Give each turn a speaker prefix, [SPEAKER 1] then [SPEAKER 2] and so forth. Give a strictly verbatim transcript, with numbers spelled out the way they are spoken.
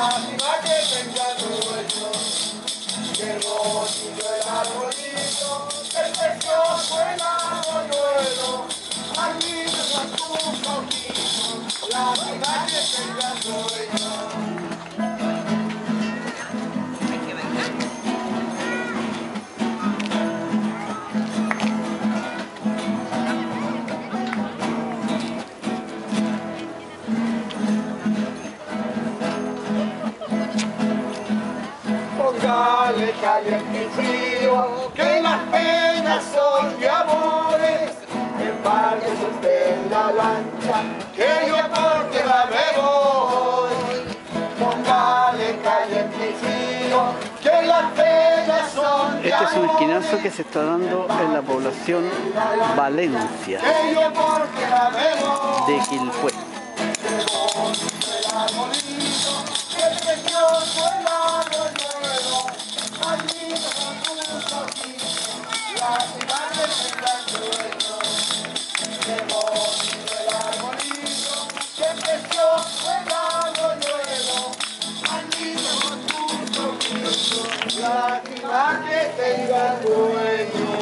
[SPEAKER 1] lástima que tenga dueño. Llegó bonito el arbolito, el precioso el arroyuelo. Ay, mira tus ojitos, lástima que tenga dueño. Póngale caliente y frío, que las penas son de amores. Empárguese usted en la lancha, que yo por tierra me voy. Póngale caliente y frío, que las penas son de
[SPEAKER 2] Este es un
[SPEAKER 1] amores.
[SPEAKER 2] esquinazo que se está dando en la población Valencia
[SPEAKER 1] Que yo por tierra me voy.
[SPEAKER 2] de Quilpué.
[SPEAKER 1] El precioso el arroyuelo, ay, mira tus ojitos, lástima que tenga dueño. Qué bonito el arbolito, qué precioso el arroyuelo, ay, mira tus ojitos, lástima que tenga dueño.